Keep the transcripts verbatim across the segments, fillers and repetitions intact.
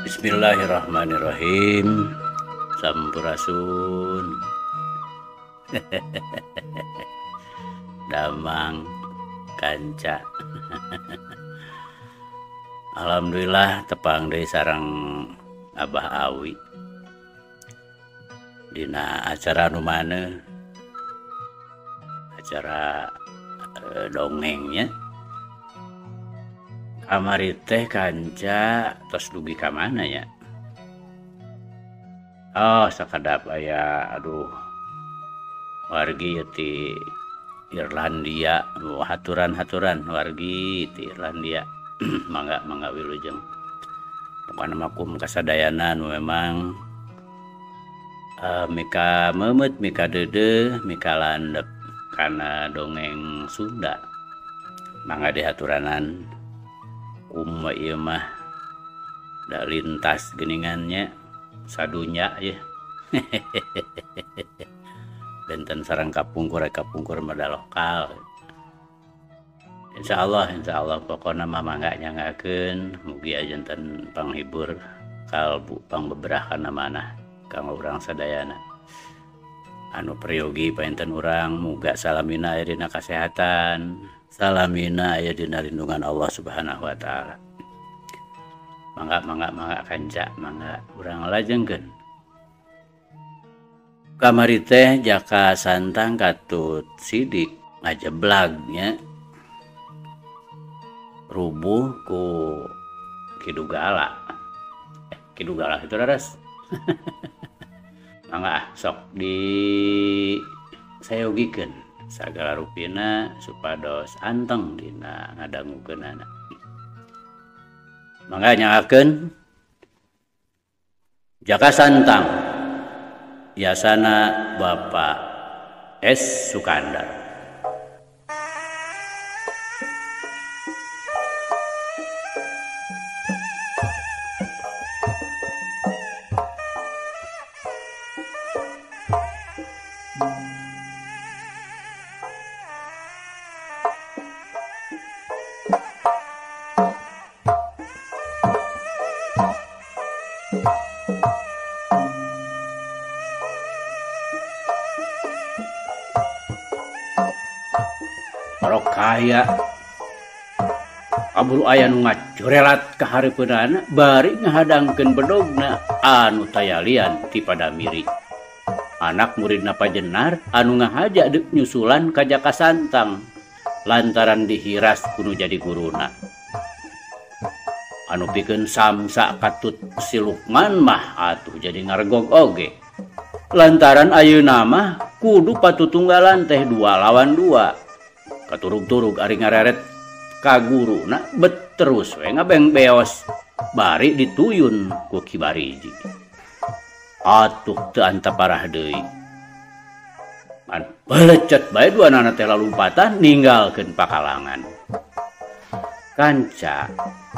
Bismillahirrahmanirrahim. Sampurasun. Damang kanca. Alhamdulillah tepang deui sareng Abah Awi dina acara nu maneh, acara e, dongengnya. Kamari teh kanca tos dugi ka mana ya? Oh, sakadap aya aduh wargi ti Irlandia, haturan-haturan wargi ti Irlandia. mangga mangga wilujeng. Pokona makum kasadayana nu memang uh, mika memet, mika dede, mika landep kana dongeng Sunda. Mangga dihaturanan Uma ieu mah da lintas geningannya sadunya ya. Benten sareng kapungkur kapungkur mada lokal. Insyaallah insyaallah pokona mah mangga nyangakeun mugi ajanten panghibur kalbu pangbeberahan manah kanggo urang sadayana. Anu prayogi painten urang muga salamina aya dina kasehatan, salamina aya dina lindungan Allah Subhanahu wa taala. Mangga mangga mangga kanca, mangga urang lajengkeun. Kamari teh jaka santang katut sidik ngajeblagnya rubuh ku Kidugala. Eh, Kidugala itu raras. Mangga sok di sayogikeun sagala rupina supados anteng dina ngadangukeunana. Mangga nyangakeun jaka santang yasana Bapak S. Sukandar. Kaya kaburu aya nu ngacorelat ka hareupeunana bari ngahadangkeun bedogna anu tayalian ti Padamiri. Anak muridna Pajenar anu ngahaja deuk nyusulan ka jaka santang lantaran dihiras kudu jadi guruna. Anu pikeun samsa katut si Lukman mah atuh jadi ngaregog oge. Lantaran ayeuna mah kudu patutunggalan teh dua lawan dua. Katurug-turug ari ngareret ka guruna bet terus we ngabeng beos bari dituyun ku Kibariji. Atuh teu anta parah deui. Man belecet bae duanana teh lalumpatan ninggalkeun pakalangan. Kanca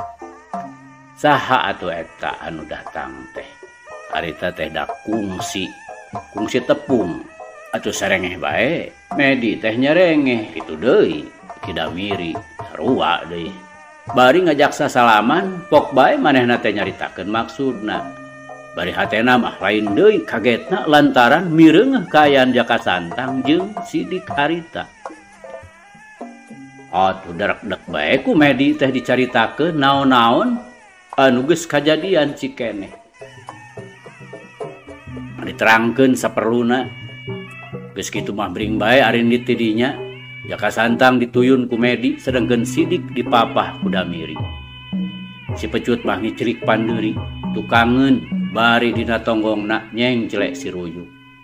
saha atuh eta anu datang teh? Harita teh da kungsi, kungsi tepung. Atuh sarengeh bae, Medi teh nyarengeh kitu deui, Kidamiri sarua deui. Bari ngajaksa salaman, pok bae manehna teh nyaritakeun maksudna. Bari hatena mah lain deui kagetna lantaran mireungeuh kaayaan jaka santang jeung sidik harita. Atuh derek-dek bae ku Medi teh dicaritakeun naon-naon anu geus kajadian cikeneh. Diterangkeun saperluna. Geus kitu mah bring bae ari di tidinya jaka santang dituyun ku Medi sedengkeun sidik dipapah ku Damiri. Si pecut mah ngicrik pandeuri tukangeun bari dina tonggongna nyeng celek si ruyu.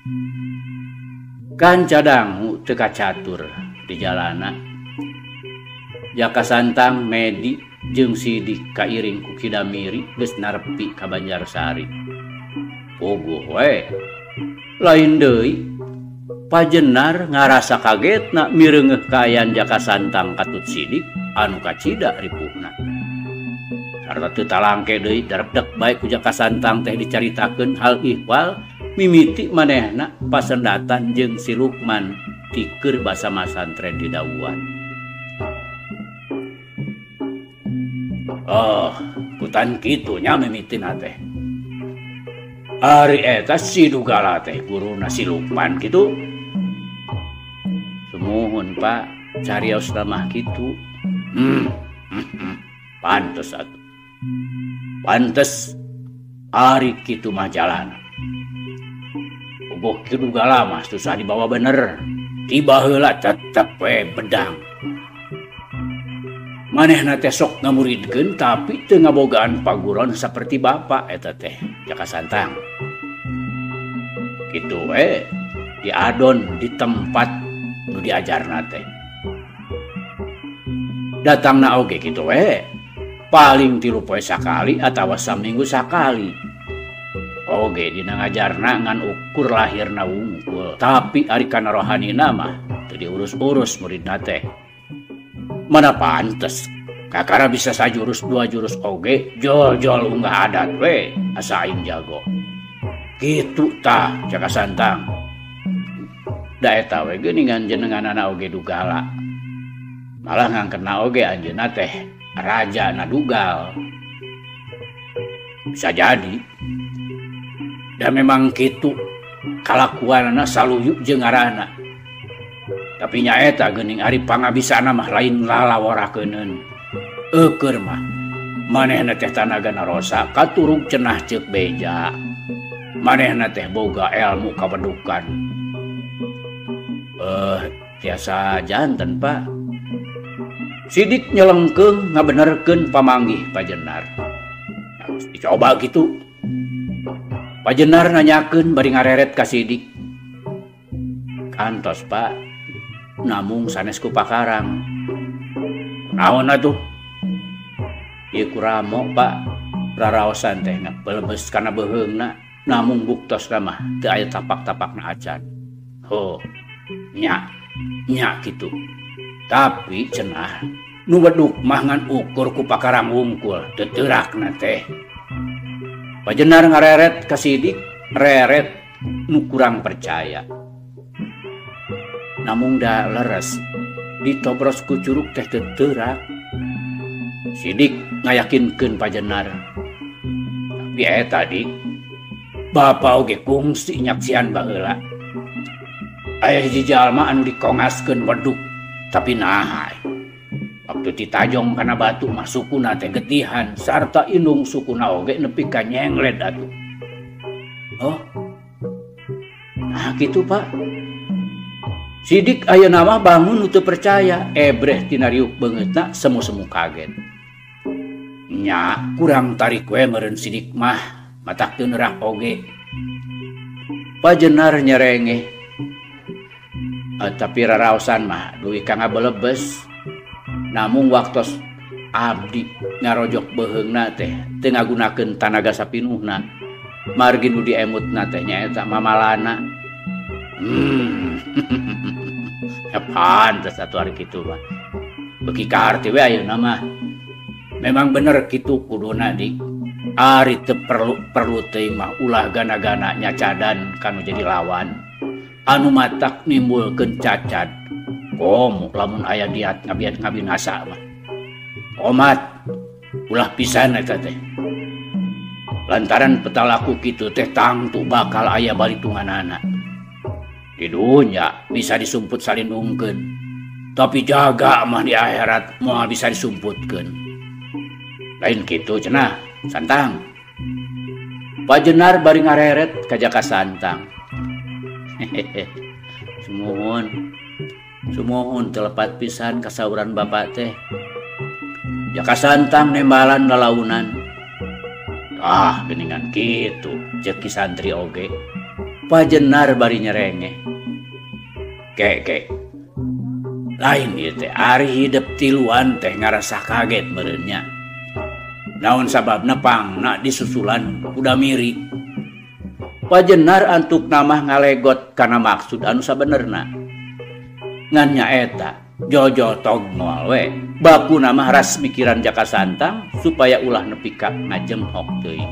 Kanca dangu teu kacatur di jalana. Jaka santang Medi jeung sidik kairing ku Kidamiri geus narepi ka Banjarsari. Puguh we. Lain deui Pajenar ngarasa kagetna mireungeuh kaayaan jaka santang katut sidik anu kacida ripuhna. Sarta teu talangke deui darepdek bae ku jaka santang teh dicaritakeun hal ihwal mimiti manehna pasendatan jeung si Lukman ti keur basa masantren di Dawuan. Oh, ku Punten kitunya mimitina teh. Ari eta si Dugala teh guruna si Lukman gitu. Sumuhun Pak, carios mah gitu. Hmm, hmm, hmm. Pantes atuh. Pantes ari kitu mah jalan. Boh ki Dugala mah susah dibawa bener. Tiba heula tetep we bedang. Manehna teh sok ngamuridkeun tapi teu ngabogaan paguron saperti bapak eta teh Jaka Santang. Kitu we diadon di tempat nu diajarna teh. Datangna oge kitu we paling tilu poe sakali atawa saminggu sakali. Oge dina ngajarna ngan ukur lahirna wungkul, tapi ari kana rohanina mah teu diurus-urus muridna teh. Mana pantes kakara bisa sajurus dua jurus oge jol-jol unggah adat we asa aing jago. Kitu tah Jaka Santang. Da eta we geuningan jenenganana oge Dugala. Malah ngangkena oge anjeunna teh raja na Dugal. Bisa jadi. Dan memang kitu kalakuanna saluyuk jeung ngaranna. Tapi nyaeta geuning ari pangabisana mah lain lalaworakeun. Eukeur mah manehna teh tanaga narosa katurug cenah ceuk beja. Manehna teh boga ilmu kabedukan. Eh tiasa janten Pak. Sidik nyelengkeung ngabenerkeun pamanggih Pajenar. Harus dicoba gitu. Pajenar nanyakeun bari ngareret ka Sidik. Kantos Pak. Namung sanes ku pakarang. Naon atuh? Ieu kuramo Pak, raraosan teh pelebes kana beuheungna, namung buktosna mah teu aya tapak-tapakna acan. Ho, nya, nya kitu. Tapi cenah nu weduk mah ngan ukur ku pakarang wungkul teu teurakna teh. Pajenar ngareret ka Sidik, reret nu kurang percaya. Namung da leres ditobros ku curug teh teu teurak. Sidik ngayakinkeun Pajenar. Tapi eta dik bapa oge kungsi nyaksian baheula. Aya hiji jalma anu dikongaskeun weduk tapi naha. Waktu ditajong kana batu mah sukuna teh getihan sarta indung sukuna oge nepi ka nyengled atuh. Oh. Nah kitu Pak. Sidik ayeuna mah bangun teu percaya, ebreh tina riuk beungeutna semu-semu kaget. Nya kurang tarik we meureun Sidik mah, matak teu neurah oge. Pajenar nyerengeh. Uh, tapi raraosan mah duwi ka ngabelebes. Namung waktos abdi ngarojok beuheungna teh teu ngagunakeun tanaga sapinuhna. Margi nu diemutna teh nyaeta mamalana. Hmm. Ya pantes atuh ari kitu mah. Beuki ka arti we ayeuna mah. Memang bener kitu kuduna dik. Ari teu perlu perlu teuing mah ulah gana-gana nyacadan kanu jadi lawan. Anu matak nimbulkeun cacat. Komo lamun aya diat ngabiat ngabinasa mah. Omat ulah pisan eta teh. Lantaran petalaku kitu teh tangtu bakal aya balitunganana. Di dunya bisa disumput salindungkeun, tapi jaga mah di akhirat moal bisa disumputkeun. Lain kitu cenah Santang. Pajenar bari ngareret ka Jaka Santang. Sumuhun, sumuhun telepat pisan kasauran bapak teh. Jaka Santang nembalan lalaunan. Ah, geningan kitu ceuk ki santri oge. Pajenar bari nyerengeh. Kek kek. Lain ieu teh ari hidup tiluan teh ngarasa kaget meureun nya. Naon sababna pangna disusulan kuda miri. Pajenar antuk namah ngalegot kana maksud anu sabenerna. Ngan nya eta jojo togmol we. Baku nama ras mikiran Jaka Santang supaya ulah nepi ka ngajemhok teuing.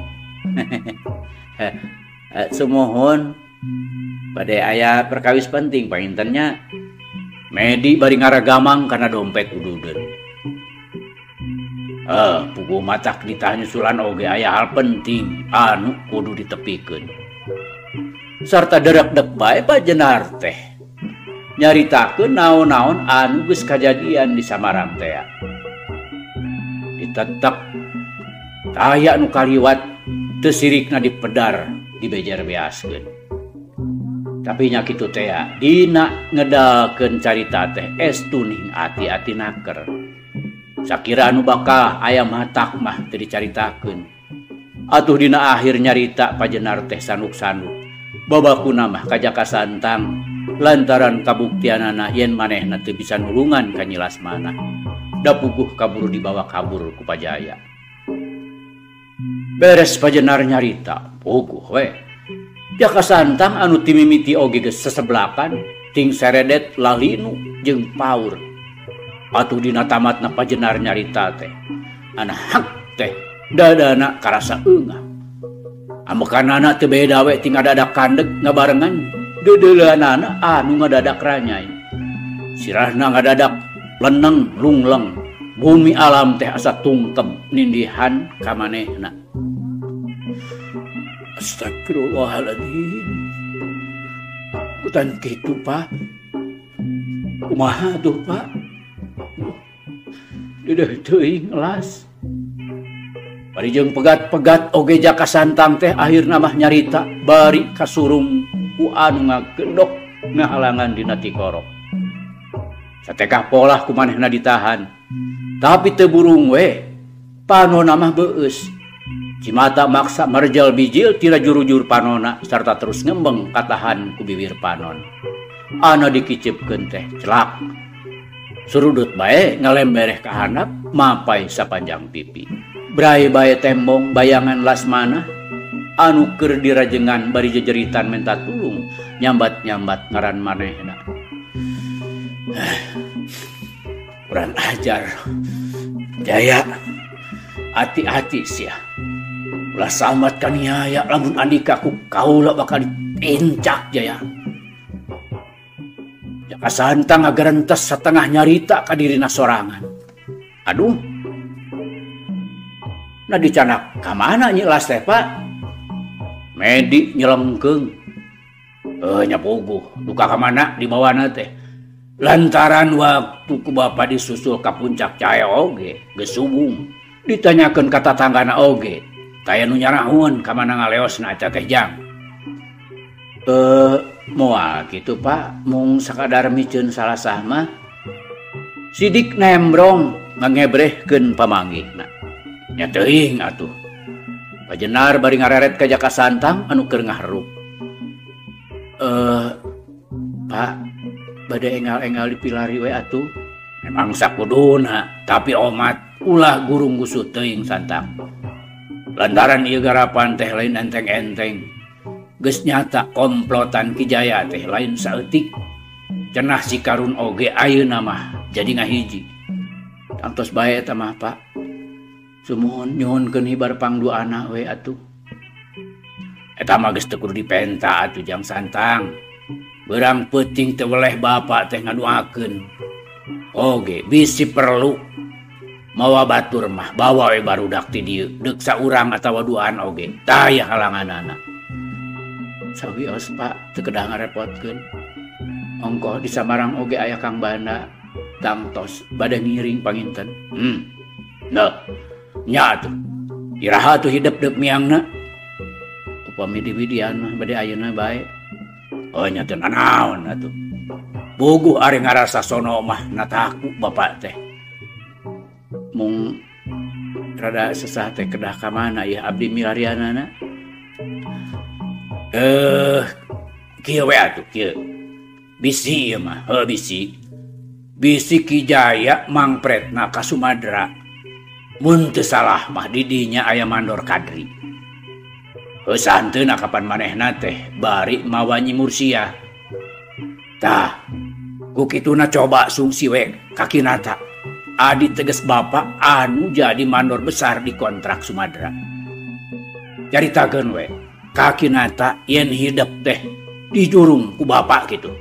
Sumuhun bade aya perkawis penting paintennya. Medi bari ngaragamang kana dompet ududeun. Eh, puguh matak ditanya sulan oge aya hal penting anu kudu ditepikeun. Sarta derek-dek bae Pajenar teh nyaritakeun naon-naon anu geus kajadian di Samarang teh. Ditetek aya nu kaliwat teu sirikna dipedar dibejer beaskeun. Tapi nya kitu teh dina ngedalkeun carita teh estu ning ati-ati naker. Sakira anu bakal aya matak mah teu dicaritakeun. Atuh dina akhir nyarita Pajenar teh sanuk-sanuk. Babakuna mah ka Jaka Santang lantaran kabuktianana yen manehna teu bisa nulungan ka Nyi Lasmana. Da puguh kaburu dibawa kabur ku Pajaya. Beres Pajenar nyarita, puguh we. Jaka Santang anu timimiti oge geus seseblakan, ting seredet lalinu jeung paur. Atuh dina tamatna Pajenar nyarita teh, ana hak teh dadana karasa eungah. Amekanana teu beda we ting ngadadak kandeg ngabarengan deudeuleunana anu ngadadak ranyai. Sirahna ngadadak leneng lungleng, bumi alam teh asa tungkeb nindihan ka manehna. Astagfirullahaladzim. Bukan gitu Pak. Kumaha tuh Pak? Dedeh teuing ngelas. Bari jeung pegat-pegat oge Jaka Santang teh akhirna mah nyarita bari kasurung ku anu ngagendok ngahalangan dina Tikorok. Satekah polah ku manehna ditahan. Tapi teu burung we. Panona mah beueus. Cimata maksa marjal bijil tira juru-juru panona sarta terus ngembeng katahan ku bibir panon. Ana dikicepkeun teh celak. Surudut bae ngalembereh ka handap mapai sapanjang pipi. Brai bae tembong bayangan Lasmana anu keur dirajengan bari jejeritan menta tulung nyambat-nyambat ngaran manehna. Kurang ajar. Jaya, hati-hati sia. Ulah samat kaniaya lamun andika ku kaula bakal dipincak Jaya. Jaka Santang ngagarentes setengah nyarita ka dirina sorangan. Aduh. Nah dicanak ka mana Nyi Las teh Pak? Medi nyelengkeung. Eh nya puguh, duka ka mana di bawana teh. Lantaran waktu ku bapa disusul ka puncak Caya oge, geus subung. Ditanyakeun ka tatanggana oge. Kaya nu nyarahun ka mana ngaleosna eta teh Jang. Eh moal kitu Pak, mung sakadar miceun salasah mah. Sidik nembrong ngangebrehkeun pamanggihna. Nya teuing atuh. Pajenar bari ngareret ka Jaka Santang anu keur ngaharup. Eh Pak, bade engal-engal dipilari we atuh. Memang sakuduna, tapi omat ulah gurung gusuh teuing Santang. Lantaran ieu garapan teh lain enteng-enteng. Geus nyata komplotan Ki Jaya teh lain saeutik. Cenah si Karun oge ayeuna mah jadi ngahiji. Tantos bae eta mah Pak. Sumuhun nyuhunkeun hibar pangduana we atuh. Eta mah geus teu kudu dipenta atuh Jang Santang. Beurang peuting teu weleh bapa teh ngaduakeun. Oge bisi perlu mawa batur mah bawa we barudak ti dieu deuk saurang atawa duaan oge taya halanganana. Sawios Pak teu kedah ngarepotkeun. Ongkoh di Samarang oge aya Kang Banda tangtos bade ngiring panginten. Hmm. Nah, nya atuh. Iraha atuh hidup deuk miangna. Upami diwidian mah bade ayeuna bae. Oh nya teu nanaon atuh. Boguh ari ngarasa sono mah nataku bapa teh. Mung rada sesah teh kedah ka mana ya abdi milarianana. Eh kieu we atuh kieu. Bisi ieu mah, heuh bisi. Bisi Ki Jaya mangpretna ka Sumadera. Mun teu salah mah di dinya aya mandor kadri. Heuh santeuna kapan manehna teh bari mawa Nyi Mursia. Tah, ku kituna coba sungsi we kakinata. Adi teges bapak anu jadi mandor besar di kontrak Sumadera. Caritakeun we, kakinata yen hidup teh dijurung ku bapak gitu.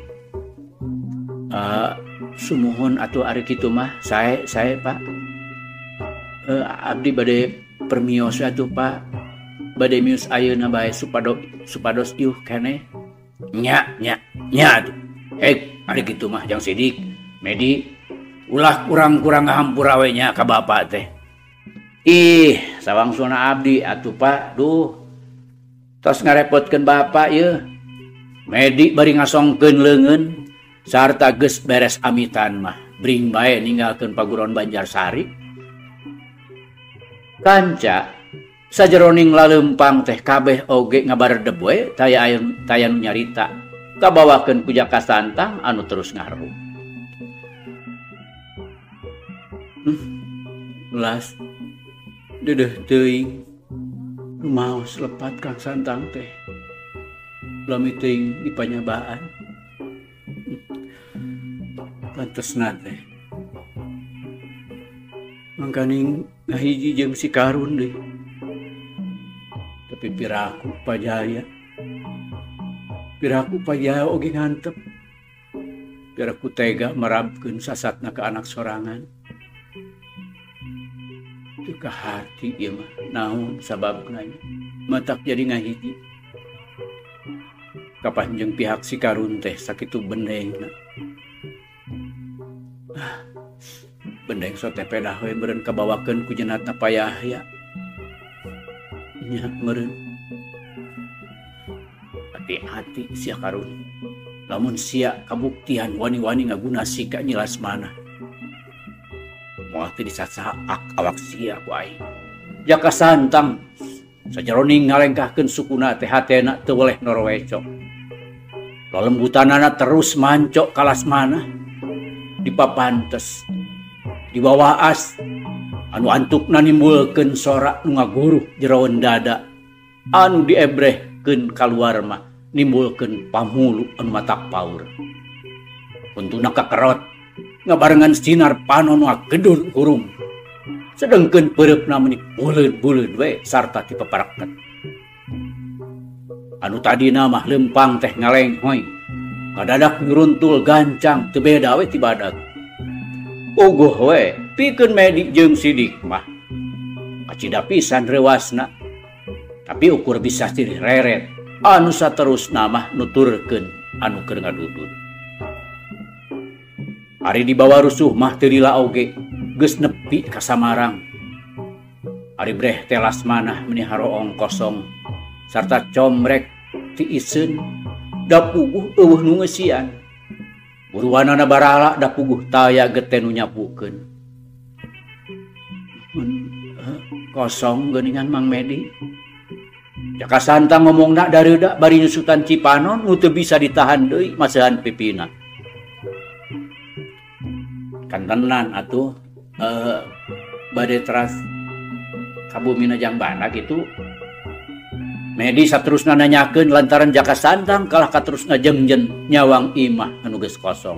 Uh, sumuhun atuh ari kitu mah sae sae Pak. uh, abdi bade permios atuh Pak. Bade mios ayeuna bae supado supados ieuh keneh. Nya nya nya atuh. Hek, ari kitu mah Jang Sidik. Medi ulah kurang-kurang ngahampura we nya ka bapak teh. Ih, sawangsuna abdi atuh Pak. Duh. Tos ngarepotkeun bapak ieu. Medi bari ngasongkeun leungeun sarta geus beres amitan mah. Bring bae ninggalkeun paguron Banjarsari. Kanca sajeroning laleumpang teh kabeh oge ngabaredeb we taya aya taya nu nyarita kabawakeun ku Jaka Santang anu terus ngaruh. Hmm. Ulas dedeh teuing maos lepat Kang Santang teh. Lami teuing dipanyabaan. Pantesna teh. Mangkaning ngahiji jeung si Karun deui. Tapi piraku pajaya. Piraku pajaya oge ngantep. Piraku tega merabkeun sasatna ka anak sorangan. Teu ka hati ieu mah naon sababna matak jadi ngahiji. Kapanjeng pihak si Karun teh sakitu bendengna. Bendeng sote pedah we meureun kabawakeun ku jenatna Payahya. Nya meureun. Hati-hati sia Karun. Lamun sia kabuktian wani-wani ngaguna sika nyilas mana. Moal teu disasaak awak sia ku aing. Jaka Santang sajeroning ngalengkahkeun sukuna teh hatena teu weleh norweco. Lalembutanana terus mancok kalas mana. Dipapantes. Dibawaas anu antukna nimbulkeun sorak nu ngaguruh jeroen dada anu diebrehkeun kaluar mah nimbulkeun pamulu anu matak paur. Untuna kakerot ngabarengan sinar panon nu gedul kurung sedengkeun peureupna meuni buleud-buleud we sarta dipaparakkeun. Anu tadina mah lempang teh ngalenghoy kadadak nyuruntul gancang teu beda we ti badag. Uguh we pikeun Medi jeung Sidik mah kacida pisan rewasna tapi ukur bisa silih reret anu saterusna mah nuturkeun anu keur ngadudut. Ari dibawa rusuh mah teu lila oge geus nepi ka Samarang. Ari breh telas manah meuni haroong kosong sarta comrek ti iseun da puguh eueuh nu ngeusian. Buruanana barala da puguh taya gete nu nyapukeun. Kosong geuningan Mang Medi. Jaka Santang ngomongna dareuda bari nyusutan Cipanon nu teu bisa ditahan deui masahan pipina. Kan tenan atuh eh bade teras ka bumina Jangbana gitu. Medi saterusna nanyakeun lantaran Jaka Santang kalah katerusna jengjen nyawang imah anu geus kosong.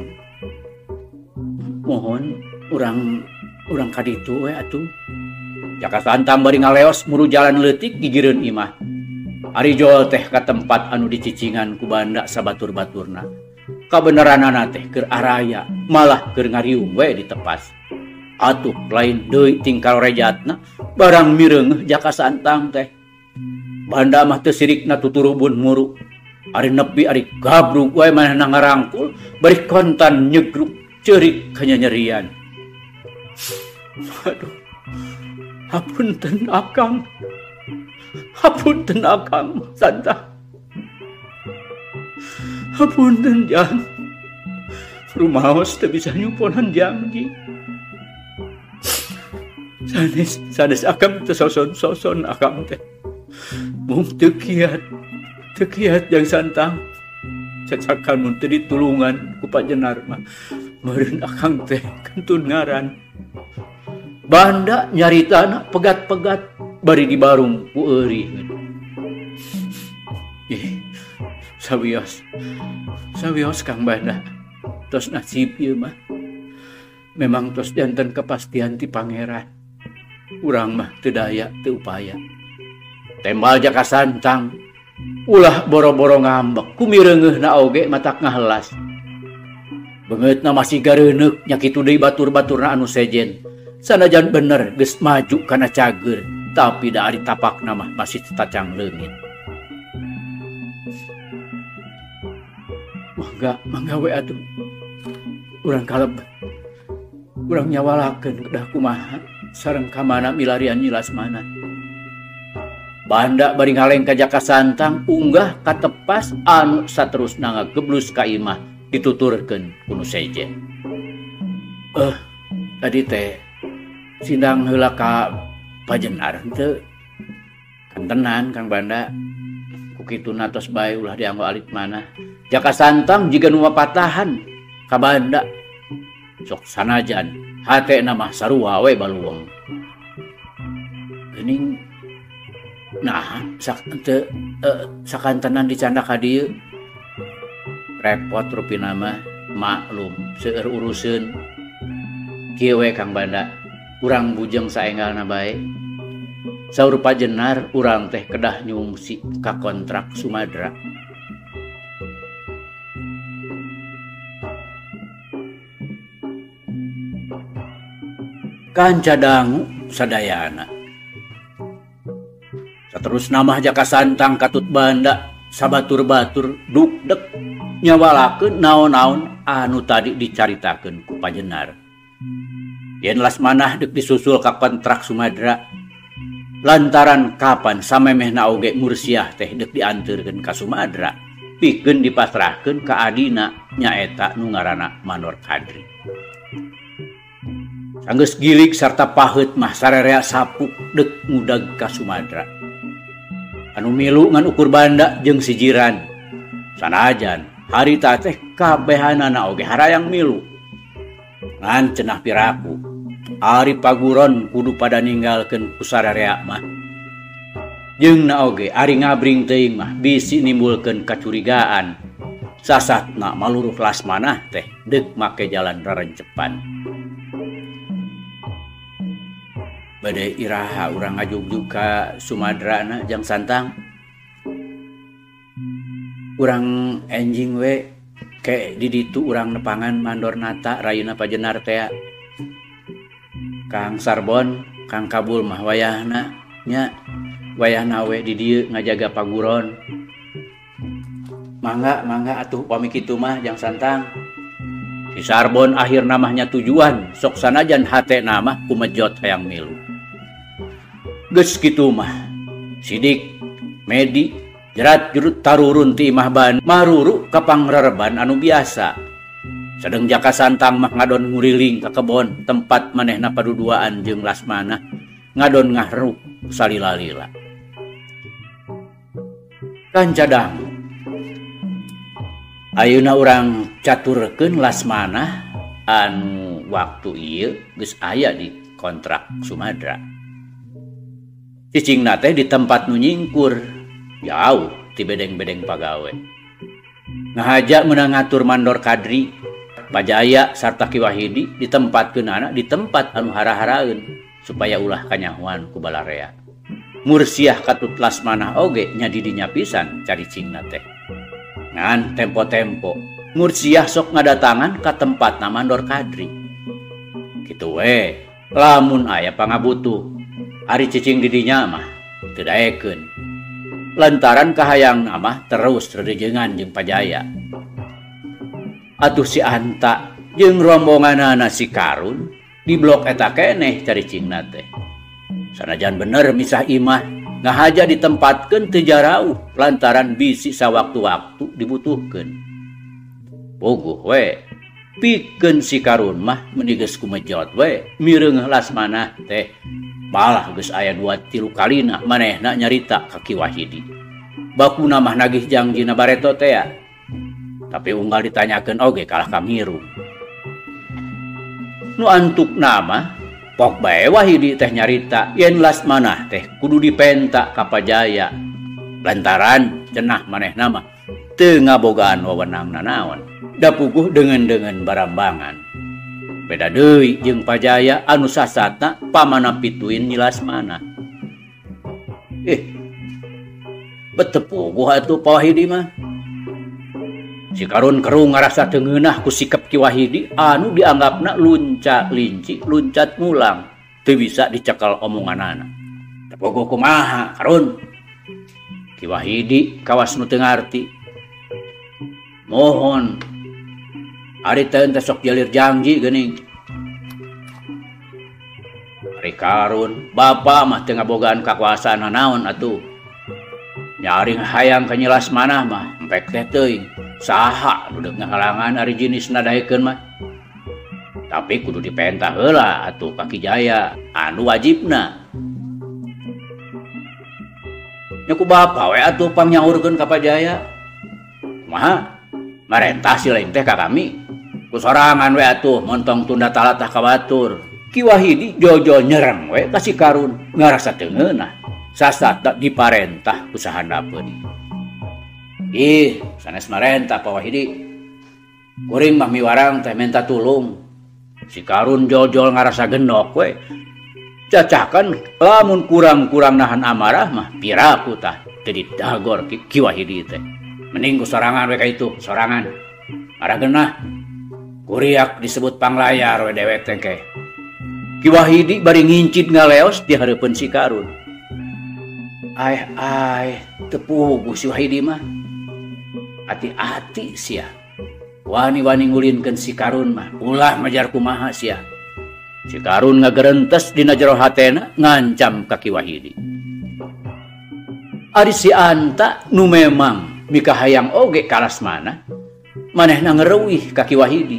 Mohon urang urang ka ditu we atuh. Jaka Santang bari ngaleos muru jalan leutik gigireun imah. Ari jol teh ka tempat anu dicicingan ku banda sabatur-baturna. Kabeneranana teh keur araya, malah keur ngariung we ditepas. Atuh lain deui tingkal rejatna barang mireungeuh Jaka Santang teh. Banda mah teu sirikna tuturubun muru. Ari nepi ari gabrug wae manehna ngarangkul bari kontan nyegruk ceurik kanyanyerian. Aduh. Hapunten Akang. Hapunten Akang Santang. Hapunten Jang. Rumaos teu bisa nyuponan janji. Sanes sanes Akang teu soson-soson Akang teh. Mung teu kiat, teu kiat Jang Santang. Cacakan mun teu ditulungan ku Panjenar mah meureun Akang teh kantun ngaran. Banda nyaritana pegat-pegat bari dibarung ku eueuh. Ih, sawios. Sawios Kang Banda. Tos nasib ieu mah. Memang tos janten kepastian ti pangeran. Urang mah teu daya teu upaya. Tembal Jaka Santang ulah boro-boro ngambek kumireungeunna oge matak ngahelas. Beungeutna masih gareuneuk nya kitu deui batur-baturna anu sejen Sanajan bener geus maju kana cager, tapi da ari tapakna mah masih tetacang leungit. Mangga, mangga we atuh. Urang kaleb. Urang nyawalakeun kedah kumaha sareng ka mana milarian Nyi Lasmana. Banda bari ngaleng ka Jaka Santang unggah ka tepas anu saterusna ngageblus ka imah dituturkeun ku nu sejen. Eh, tadi teh sindang heula ka Pajenar henteu. Kan tenan Kang Banda. Ku kituna tos bae ulah dianggo alit mana. Jaka Santang jiga nu mapatahan ka Banda. Sok sanajan hatena mah sarua we baluweng. Geuning nah sak teu uh, sakantenan dicanda ka dieu. Repot rupina mah maklum seueur uruseun. Kieu we Kang Banda, urang bujeng saenggalna bae. Saur Pajenar urang teh kedah nyungsi ka kontrak Sumadera. Kanca dangu sadayana. Saterus nama Jaka Santang katut Banda sabatur-batur dukdek nyawalakeun naon-naon anu tadi dicaritakeun ku Pajenar. Yen Lasmanah dek disusul ka kontrak Sumadera lantaran kapan samemehna oge Mursiah teh dek dianteurkeun ka Sumadera pikeun dipasrahkeun ka adina nyaeta nu ngaranna Mandor Kadri. Sanggeus gilig sarta paheut mah sarerea sapuk dek ngudag ka Sumadera. Anu milu ngan ukur Banda jeung si jiran. Sanajan harita teh kabehanana oge harayang milu. Ngan cenah piraku ari paguron kudu pada ninggalkeun ku sararea mah. Jeung na oge ari ngabring teuing mah bisi nimbulkeun kacurigaan. Sasatna maluruh Lasmanah teh deuk make jalan rarencepan. Bade iraha urang ngajugjuk ka Sumadera na Jang Santang. Urang enjing we ke di ditu urang nepangan mandor nata rayuna Pajenar teh. Kang Sarbon, Kang Kabul mah wayahna nya wayahna we di dieu ngajaga paguron. Mangga mangga atuh pami kitu mah Jang Santang. Si Sarbon akhir namanya tujuan sok sanajan hate nama kumejot hayang milu. Geus kitu mah sidik Medi jerat jurut tarurun ti imah ban maruru ka pangrereban anu biasa. Sedeng Jaka Santang mah ngadon nguriling ka kebon tempat manehna paduduaan jeung Lasmanah ngadon ngahruk salila-lila. Kancadang ayeuna urang caturkeun Lasmanah anu waktu ieu geus aya di kontrak Sumadera. Cicingna teh di tempat nu nyingkur jauh ti bedeng-bedeng pagawe. Ngahaja meunang ngatur Mandor Kadri, Pajaya sarta Ki Wahidi ditempatkeunana di tempat anu hara-haraeun supaya ulah kanyahoan ku balarea. Mursiah katut Lasmanah oge nya di dinya pisan caricingna teh. Ngan tempo-tempo Mursiah sok ngadatangan ka tempatna Mandor Kadri. Kitu we, lamun aya pangabutuh ari cicing di dinya mah teu daekeun. Lantaran kahayang mah terus redejengan jeung Pajaya. Atuh si Anta jeung rombonganana si Karun di blok eta keneh caricingna teh. Sanajan bener misah imah ngahaja ditempatkeun teu jarauh lantaran bisi sawaktu-waktu dibutuhkeun. Puguh we pikeun si Karun mah meuni geus kumejot we mireung Lasmanah teh malah geus aya dua tilu kalina manehna nyarita ka Ki Wahidi. Bakuna mah nagih jangjina bareto teh. Tapi unggal ditanyakeun oge kalah ka Mirung. Nu antuk nama pok bae Wahidi teh nyarita yen Lasmanah teh kudu dipenta ka Pajaya. Lantaran cenah manehna mah teu ngabogaan wewenang nanaon. Da puguh deungeun-deungeun barambangan. Beda deui jeung Pajaya anu sasatna pamana pituin Nyi Lasmanah. Eh, betepuguh atuh Pa Wahidi mah. Si Karun keru ngarasa teu ngeunah ku sikap Ki Wahidi anu dianggapna lunca linci luncat mulang. teu bisa dicekal omonganana. Tepogo kumaha karun? Ki Wahidi kawas nu teu ngarti. Mohon ari teu teh sok jalir janji geuning. Ari karun bapa mah teu ngabogaan kakuasaan naon atuh. Nyari hayang ka Nyi Lasmanah mah empek teh teuing. Saha nu deuk ngahalangan ari jinisna daekeun mah. Tapi kudu dipentah heula atuh ka Ki Jaya anu wajibna. Nya ku bapa we atuh pangnyaurkeun ka Pajaya. Kumaha? Marentah si lain teh ka kami. Ku sorangan we atuh montong tunda talatah ka batur. Ki Wahidi jojo nyereng we ka si Karun ngarasa teu ngeunah. Sasata diparentah ku sahandapeun. Ih, sanes marentah Pak Wahidi. Kuring mah miwarang teh minta tulung. Si Karun jojol ngarasa genok we. Cacakan lamun kurang-kurang nahan amarah mah piraku tah jadi dagor Ki, Ki Wahidi teh. Mending ku sorangan we ka itu, sorangan. Marageunah. Kuriak disebut panglayar we dewek teh ke. Ki Wahidi bari ngincit ngaleos di hareupeun si Karun. Ai ai tepugu si Wahidi mah. Hati-hati sia. Wani-wani ngulinkeun si Karun mah ulah majar kumaha sia. Si Karun ngagerentes dina jero hatena ngancam ka Ki Wahidi. Ari si Anta nu memang mika hayang oge ka Lasmanah manehna ngereuwih ka Ki Wahidi.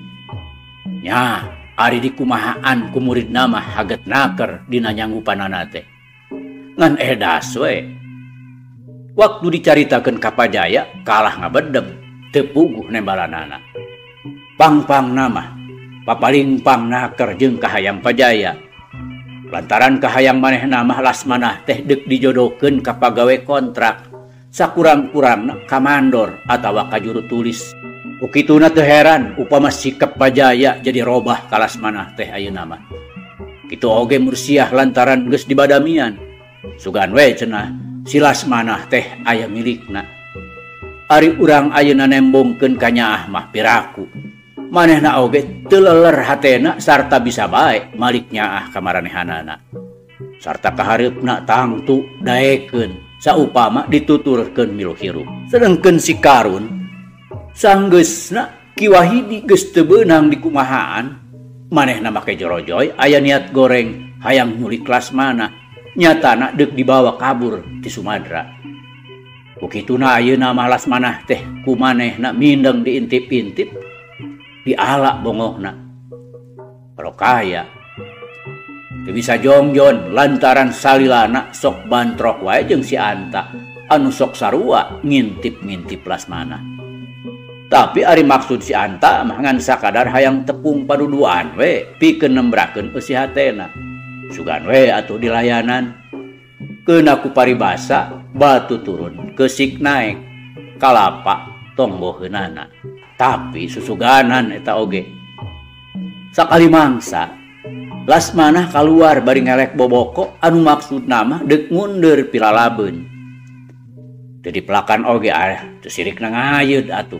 Nya ari dikumahaan ku muridna mah haget naker dina nyanggupanana teh. Ngan edas we. Waktu dicaritakeun ka Pajaya kalah ngabedem teu puguh nembalanana. Pang-pang nama papalingpang naker jeung kahayang Pajaya. Lantaran kahayang manehna mah Lasmanah teh deuk dijodohkeun ka pagawe kontrak sakurang-kurangna ka mandor atawa ka juru tulis. Ukituna teu heran upama sikep Pajaya jadi robah ka Lasmanah teh ayeuna mah. Kitu oge mursiah lantaran geus dibadamian. Sugan we cenah si Lasmanah teh aya milikna. Ari urang ayeuna nembongkeun ka Nyaah mah piraku. Manehna oge teu leler hatena sarta bisa bae malik Nyaah ka maranehanana. Sarta kahareupna tangtu daekeun saupama dituturkeun milu hirup. Sedengkeun si Karun sanggeusna Ki Wahidi geus teu beunang dikumahaan, manehna make jorojoy aya niat goreng hayang nyulik Lasmanah. Nyatana deuk dibawa kabur ti Sumadera. Ukituna ayeuna mah Lasmanah teh ku manehna mindeng diintip-intip diala bongohna. Kalau kaya teu bisa jongjon lantaran salilana sok bantrok wae jeung si Anta anu sok sarua ngintip-ngintip Lasmanah. Tapi ari maksud si Anta mah ngan sakadar hayang tepung paduduan we pikeun nembrakeun eusi hatena. Sugan we atuh dilayanan. Keun aku paribasa batu turun kesik naik kalapa tongboheunana. Tapi susuganan eta oge. Sakali mangsa Lasmanah kaluar bari ngelek boboko anu maksudna mah deuk ngundur pilalabeun. Jadi pelakan oge ah teu sirikna ngayeud atuh.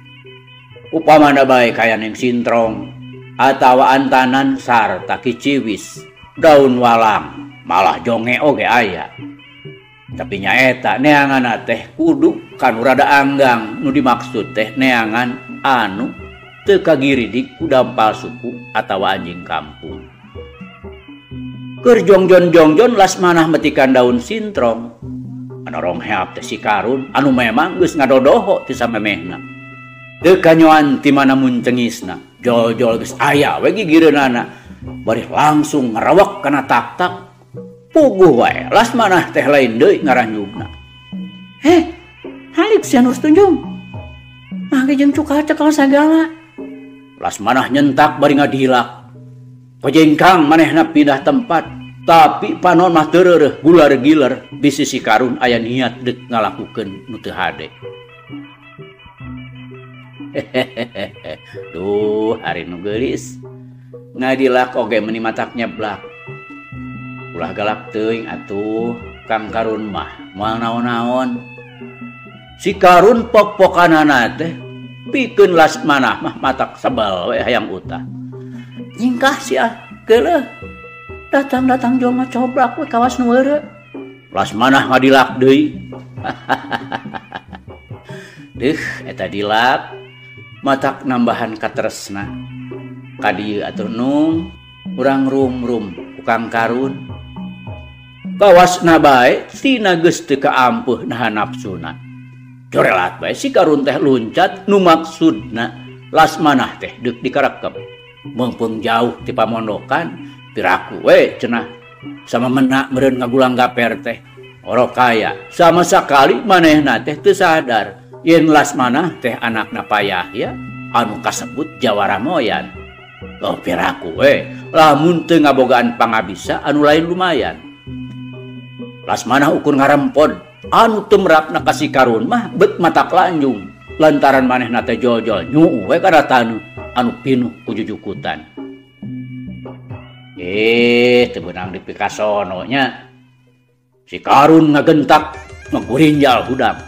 Upamana bae kayaneng sintrong atawa antanan sarta kiciwis. Daun walang malah jonge oge aya. Tapi nyaeta neangan teh kudu kanu rada anggang nu dimaksud teh neangan anu teu kagiridik ku dampal suku atawa anjing kampung. Keur jongjon-jongjon Lasmanah metikan daun sintrong. Anu rongheap teh si Karun anu memang geus ngadodoho ti samemehna. Teu kanyoan ti mana muncengisna. Jol-jol geus aya we gigireunana. Bari langsung ngerawak kana tak-tak. Puguh wae Lasmanah teh lain deui ngaranjugna. Heh, halik si anu tunjung. Mangke jeung cuka cekel sagala. Lasmanah nyentak bari ngadilak. Pajengkang manehna pindah tempat, tapi panon mah teu reureuh gular-giler bisi si Karun aya niat deuk ngalakukeun nu teu hade. Hehehe. Duh, hari nu geulis. Ngadilak oge meuni matak nyeblak. Ulah galak teuing atuh Kang Karun mah moal naon-naon. Si Karun pok-pokanana teh pikeun Lasmanah mah matak sebel we hayang utah. Nyingkah sia keuleuh. Datang-datang jelema coblak we kawas nu weureu. Lasmanah ngadilak deui. Deuh eta dilak matak nambahan katresna. Ka dieu atuh Nung, urang rum-rum ku Kang Karun. Kawasna bae tina geus teu kaampuh nahan nafsuna. Corelat bae si Karun teh luncat nu maksudna Lasmanah teh deuk dikarekem. Meungpeung jauh ti pamondokan piraku we cenah sama menak meureun ngagulang gaper teh. Oro kaya sama sakali manehna teh teu sadar yen Lasmanah teh anakna payah ya anu kasebut jawara moyan. Oh piraku we lamun teu ngabogaan pangabisa anu lain lumayan. Lasmanah ukur ngarempod anu teu merapna ka si Karun mah beut matak lanjung lantaran manehna teh jojol nyuu we kadatanu anu pinuh ku jujukutan. Eh teu beunang dipikasono nya. Si Karun ngagentak ngagurinjal hudang.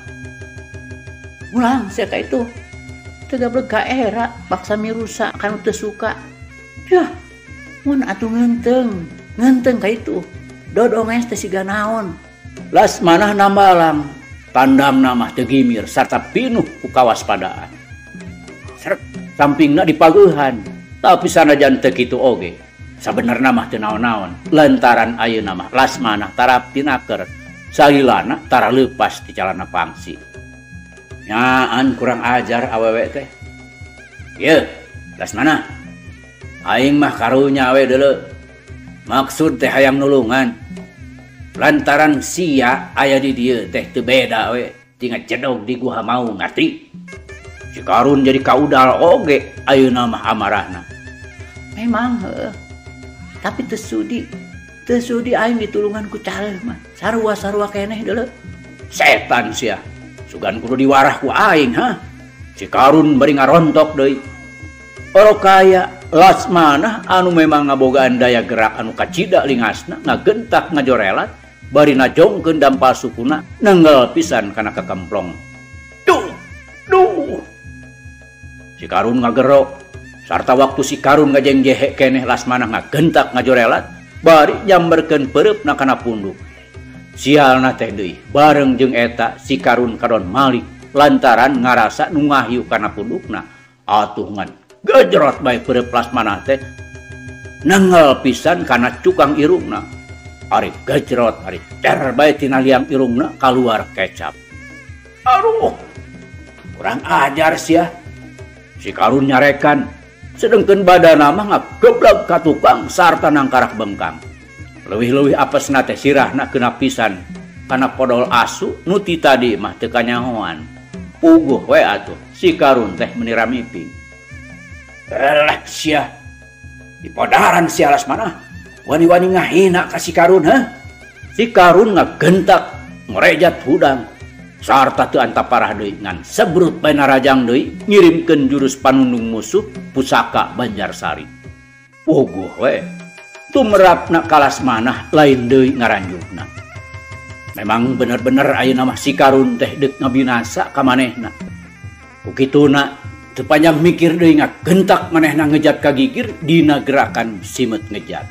Ulang sia ka itu. Teu gablek ka era paksa mirusa kanu teu suka. Yah, mun atuh ngeunteung, ngeunteung ka itu. Dodonges teh siga naon. Lasmanah nambalang, tandangna mah teu gimir sarta pinuh ku kawaspadaan. Seret sampingna dipageuhan, tapi sanajan teu kitu oge. Sabenerna mah teu naon-naon, lantaran ayeuna mah Lasmanah tarap tinaker, salilana tara leupas ti calana pangsi. Nyaan kurang ajar awewe teh. Ieu, Lasmanah. Aing mah karunya we deuleu. Maksud teh hayang nulungan. Lantaran sia aya di dieu teh teu beda we, tinggal cedog di gua mau ngarti. Si Karun jadi kaudal oge ayeuna mah amarahna. Memang heuh. Tapi teu sudi. Teu sudi aing ditulungan ku caleuh mah. Sarua-sarua keneh deuleu. Setan sia. Sugan kudu diwarah ku aing ha. Si Karun bari ngarontok deui. Oro kaya Lasmanah anu memang ngabogaan daya gerak anu kacida lingasna ngagentak ngajorelat bari najongkeun dampal sukuna nenggel pisan kana kekemplong. Duh, duh. Si Karun ngagero sarta waktu si Karun ngajengjehe keneh Lasmanah ngagentak ngajorelat bari nyamberkeun peureupna kana punduk. Sialna teh deui bareng jeung eta si Karun kadon malik lantaran ngarasa nu ngahyu kana pundukna. Atuh ngan gejrot bae peureub Lasmanah teh nenggel pisan kana cukang irungna. Ari gejrot ari cer bae tina liang irungna kaluar kecap. Aduh, kurang ajar sia. Si Karun nyarekan sedengkeun badanna mah ngageblag ka tukang sarta nangkarak bengkang. Leuwih-leuwih apesna teh sirahna keuna pisan kana podol asu nu ti tadi mah teu kanyahoan. Puguh we atuh si Karun teh menira miping. Elah sia. Dipodaran sia Lasmanah. Wani-wani ngahina ka si Karun ha. Si Karun ngagentak ngrejat hudang. Sarta teu antaparah deui ngan sebrut bae narajang deui ngirimkeun jurus panundung musuh pusaka Banjarsari. Puguh we. Tumrapna ka Lasmanah lain deui ngaranjutna. Memang bener-bener ayeuna mah si Karun teh deuk ngabinasa ka manehna. Kukituna teu panjang mikir deui ngagentak manehna ngejat ka gigir dina gerakan simet ngejat.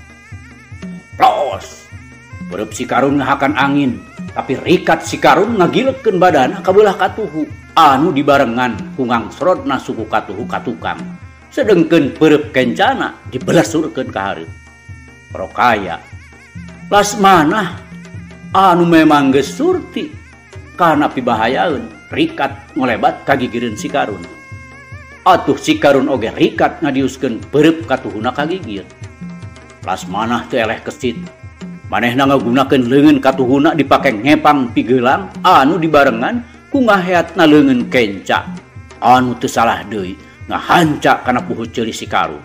Plos. Peureub si Karun ngahakan angin, tapi rikat si Karun ngagilekeun badanna ka beulah katuhu anu dibarengan ku ngangsrodna suku katuhu ka tukang. Sedengkeun peureub kencana dibelesurkeun ka hareup. Prokaya Lasmanah anu memang geus surti kana pibahayaeun rikat ngolebat ka gigireun si Karun. Atuh si Karun oge rikat ngadiuskeun peureub katuhuna ka gigir. Lasmanah teu eleh kesit. Manehna ngagunakeun leungeun katuhuna dipake ngepang pigeulang anu dibarengan ku ngaheatna leungeun kenca anu teu salah deui ngahanca kana puhut ceuli si Karun.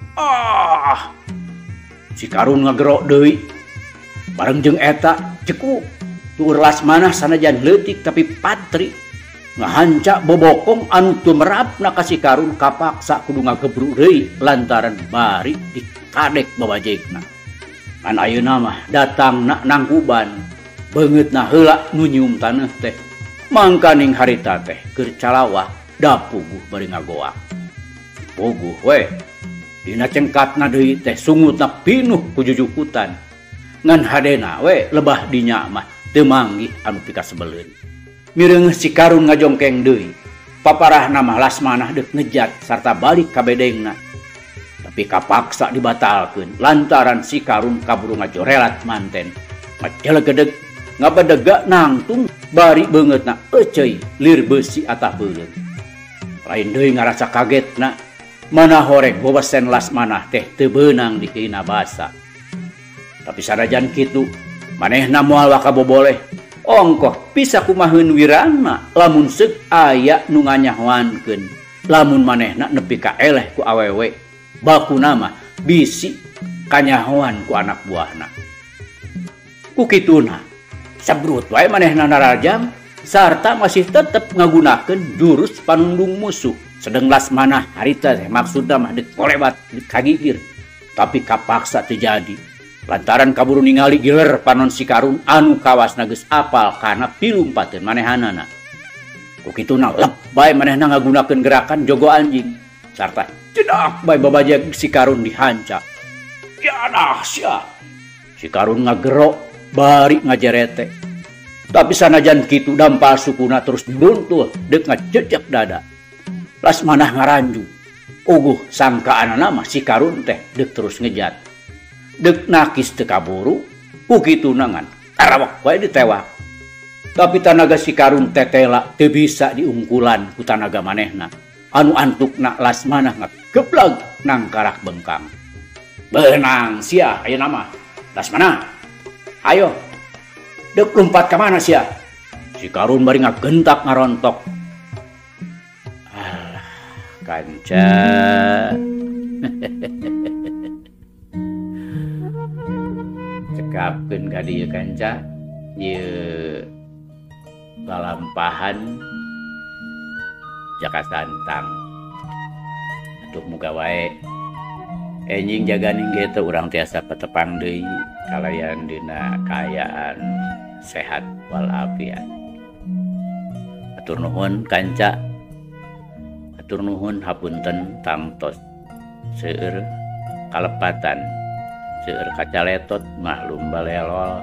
Ah! Si Karun ngagerok deui. Bareng jeung eta ceku tuur Lasmanah sanajan leutik tapi patri ngahanca bobokong anu teu merapna ka si Karun kapaksa kudu ngagebruk deui lantaran bari dikadek babajegna. Kan ayeuna mah datangna nangkuban beungeutna heula nu nyium taneuh teh. Mangkaning harita teh keur calawah da puguh bari ngagoak. Puguh we. Dina cengkatna deui teh sungutna pinuh ku jujukutan. Ngan hadena we lebah dinya mah teu manggih anu pikas sebeleun. Mireungeuh si Karun ngajongkeng deui. Paparahna mah Lasmanah deuk ngejat sarta balik ka bedengna. Tapi kapaksa dibatalkeun lantaran si Karun kaburu ngajorelat manten. Ngajelegedeg ngabadega nangtung bari beungeutna euceuy lir beusi atah beuleung. Lain deui ngarasa kagetna mana horeg bobasen Lasmanah teh teu beunang di keina basa. Tapi sanajan kitu manehna moal wakaboboleh ongkoh bisa kumaheun wirangna lamun seuk aya nu nganyahwankeun lamun manehna nepi ka eleh ku awewe bakuna mah bisi kanyahoan ku anak buahna. Ku kituna sabrut wae manehna narajam sarta masih tetep ngagunakeun jurus panundung musuh. Sedeng Lasmanah harita teh maksudna mah deuk kolewat deuk kagigir tapi kapaksa teu jadi lantaran kaburu ningali giler panon si Karun anu kawasna geus apal kana pilumpateun manehanana. Ku kituna lep bae manehna ngagunakeun gerakan jogo anjing sarta cedak bae babajeg si Karun dihanca. Ya nah sia. Si Karun ngagero bari ngajerete. Tapi sanajan kitu dampal sukuna terus diruntuh deuk ngajejek dada. Lasmanah ngaranju. Uguh sangkaanana mah si Karun teh deuk terus ngejat. Deuk nakis teu kaburu, ku kituna ngan tarawak wae ditewak. Tapi tanaga si Karun tetela teu bisa diungkulan ku tanaga manehna. Anu antukna Lasmanah ngageblag nang karak bengkang. Beunang sia ayeuna mah. Lasmanah. Ayo. Deuk lompat ka mana sia? Si Karun bari ngagentak ngarontok. Alah, kanca. Cekapkeun ka dieu kanca. Ieu lalampahan Jaka Santang. Atuh muga wae enjing jaga ningge teh urang tiasa patepang deui kalayan dina kaayaan sehat walafiat. Atur nuhun kanca. Atur nuhun hapunten tangtos seueur kalepatan seueur kacaletot maklum balelol.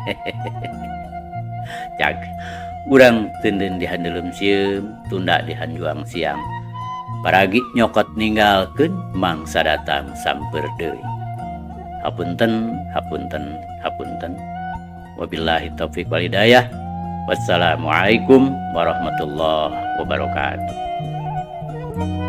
Cag urang teuneun dihandelem sieum tunda dihanjuang siang. Paragi nyokot ninggalkeun mangsa datang samper deui. Hapunten, hapunten, hapunten. Wabillahi taufik wal hidayah. Wassalamualaikum warahmatullahi wabarakatuh.